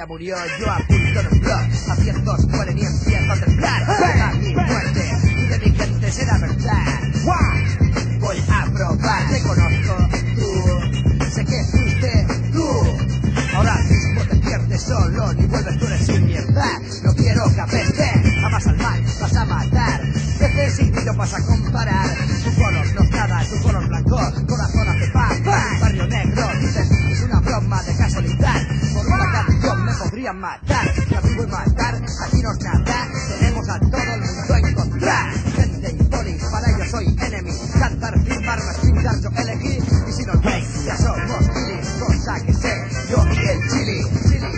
ya murió, yo apunto en un blog. A cientos mueren y empiezo a temblar. A mi muerte y de mi gente será verdad. Voy a probar, te conozco, tú. Sé que fuiste tú. Ahora mismo te pierdes solo, ni vuelves, tú eres un mierda. No quiero que apeste, jamás al mal vas a matar. Veces y no vas a comparar. Tu color no es nada, tu color blanco, corazón hace paz. Barrio negro, dicen, es una broma de casualidad. Por una canción me podrían matar. Yo vivo y matar, aquí no es nada. Tenemos a todo el mundo en contra. Gente y polis, para ellos soy enemy. Cantar, filmar, pintar, yo elegí. Y si nos veis, ya somos chilis. Cosa que sé, yo y el chili.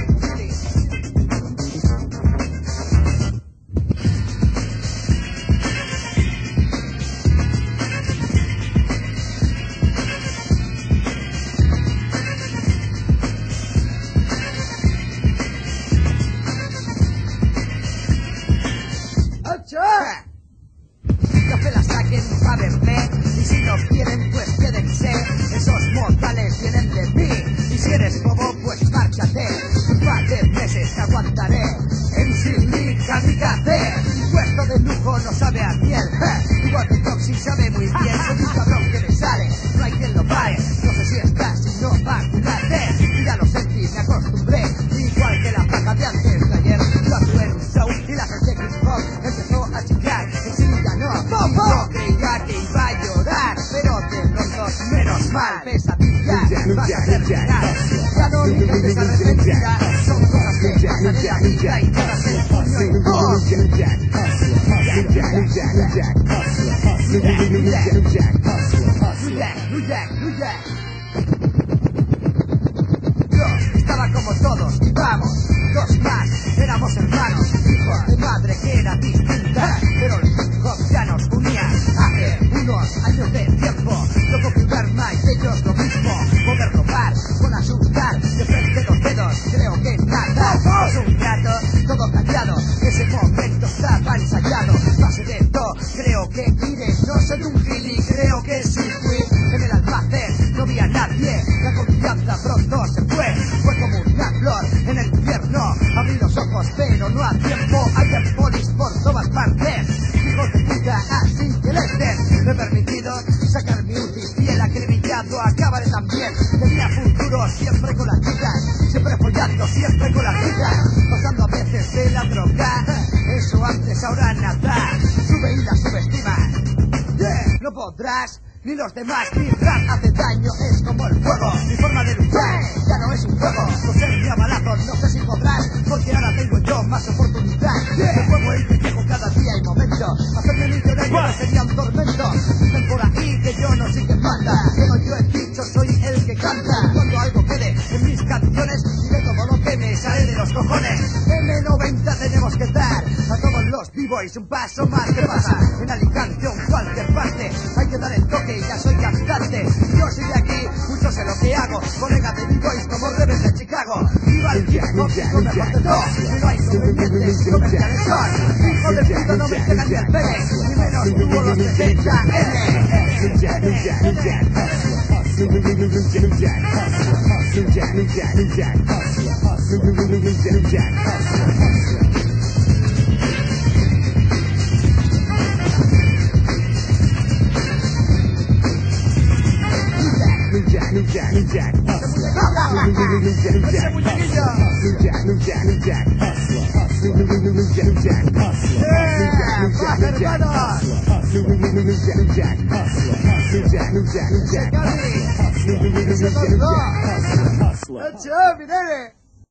No se la saquen a verme, y si no quieren pues quédense. Esos mortales vienen de mí, y si eres bobo pues márchate. Un par de meses te aguantaré en Silly Kamikaze. Un puesto de lujo no sabe a miel, igual que Toxi sabe muy bien. Soy un cabrón que me sale, no hay quien lo pare. No sé si estás y no vacunate. Ya lo sentí, me acostumbré, igual que la paja de antes de ayer. Yo actué en un show y la gente Xbox empezó a chillar. Y yo creía que iba a llorar, pero de pronto, menos mal, pesadilla, vas a terminar. Ya no intentes arrepentirá, son cosas que pasan en la vida y todas el puño y ¡oh! Yo estaba como todos y vamos, dos más, éramos hermanos, hijos de madre que era distinta, pero el hip hop ya nos unía. Hace unos años de tiempo, yo configurar más ellos lo mismo, poder robar, con asustar, de frente los dedos, creo que nada, es un rato, todo callado, ese momento estaba ensayado, base de todo, creo que iré, no soy un gili, creo que sí fui, en el almacén, no vi a nadie, la confianza pronto se fue como una flor en el invierno, abrí los ojos pero no a tiempo, hay polis por todas partes, hijos de puta, así que les den, me he permitido sacar mi ulti y el acribillado acabaré también, tenía futuro siempre con las chicas, siempre follando, siempre con las chicas, pasando a veces de la droga, eso antes, ahora nada, sube y la subestimas, no podrás, ni los demás, mi rap hace daño, es como el fuego, mi forma de luchar, ya no es un juego, coserme a balazos, no sé si podrás, porque ahora tengo yo más oportunidad, el juego el que llego cada día y momento, hacerme millonario no sería un tormento, dicen por ahí que yo no soy quien manda, como yo he dicho, soy el que canta, cuando algo quede en mis canciones, diré todo lo que me sale de los cojones, M90 tenemos que dar, a todos los b-boys un paso más que pasa, en Alicante o en cualquier parte, hay que dar el toque, ya soy cantante, yo soy de aquí, mucho sé lo que hago, colega de b-boys como Rebels de Chicago, viva el hip hop, no me falta todo, no hay convenientes, comerciales son, hijo de puta no me pegan ni el pene, ni menos tú o los de Hustler.